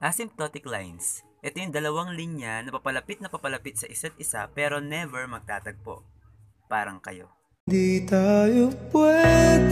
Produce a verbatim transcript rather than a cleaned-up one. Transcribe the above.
Asymptotic lines. Ito yung dalawang linya na papalapit na papalapit sa isa't isa pero never magtatagpo. Parang kayo. Di tayo pwede